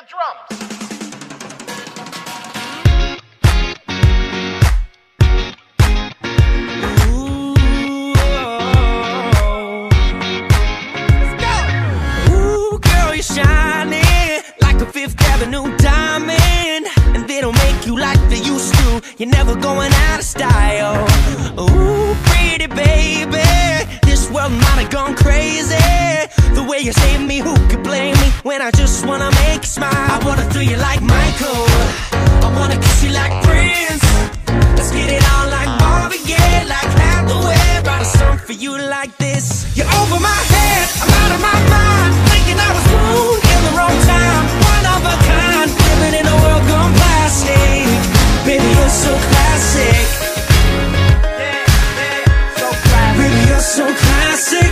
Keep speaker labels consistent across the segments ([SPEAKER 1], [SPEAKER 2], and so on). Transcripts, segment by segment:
[SPEAKER 1] drums.
[SPEAKER 2] Shining like a Fifth Avenue diamond, and they don't make you like they used to. You're never going out of style. Ooh, pretty baby, this world might have gone crazy. The way you save me, who could blame me when I just wanna make you smile? I wanna throw you like Michael, I wanna kiss you like Prince. Let's get it on like Marvin Gaye, like Hathaway. Write a song for you like this. You're over my head, I'm out of my mind, thinking I was born in the wrong time. One of a kind, living in a world gone plastic. Baby, you're so classic. So classic. Baby, you're so classic.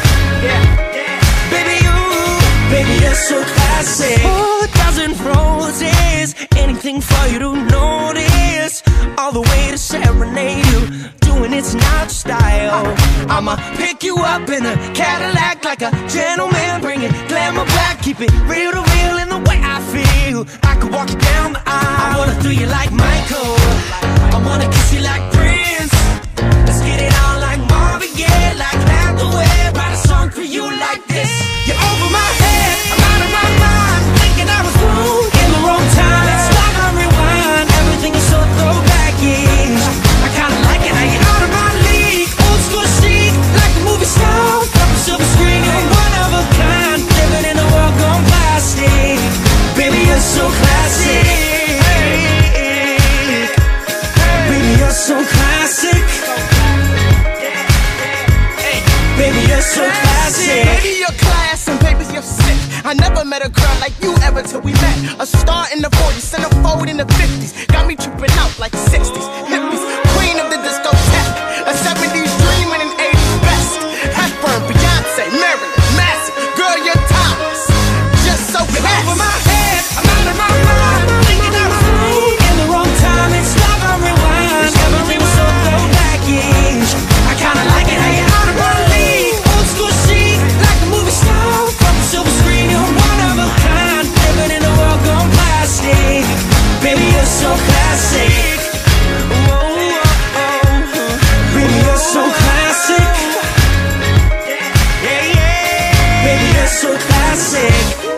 [SPEAKER 2] Baby, you're so classic. 4,000 roses, anything for you to notice. All the way to serenade you, doing it's not style. I'ma pick you up in a Cadillac like a gentleman, bring it glamour back, keep it real to real in the way I feel. I could walk you down the aisle. I wanna throw you like Michael, I wanna kiss you like Prince. Let's get it on like Marvin Gaye, like Hathaway. Write a song for you like this. You're over my head, I'm out of my mind, thinking I was wrong in the wrong time. Let's stop and rewind, everything is so throwback-ish. I kinda like it how you're out of my league, old school chic, like the movie star, from a silver screen. You're one of a kind, living in a world gone plastic. Baby, you're so classic. Baby, you're so classic. Baby, you're so classic.
[SPEAKER 3] Baby, you're class and baby, you're sick. I never met a girl like you ever till we met. A star in the 40s, centerfold in the 50s. Got me tripping out like 60s. Hippies, queen of the discotheque. A 70s dream and an 80s best. Hepburn, Beyonce, Marilyn, Massive. Girl, you're timeless. Just so classy.
[SPEAKER 2] Over my head, I'm out of my mind, thinking I was wrong in the wrong time. It's stop and rewind, everything was so throwback-ish. I kinda like it how you're out of my league, old school chic, like a movie star, from a silver screen. You're one of a kind, living in a world gone plastic. Baby, you're so classic. Baby, you're so classic. Yeah, yeah. Baby, you're so classic.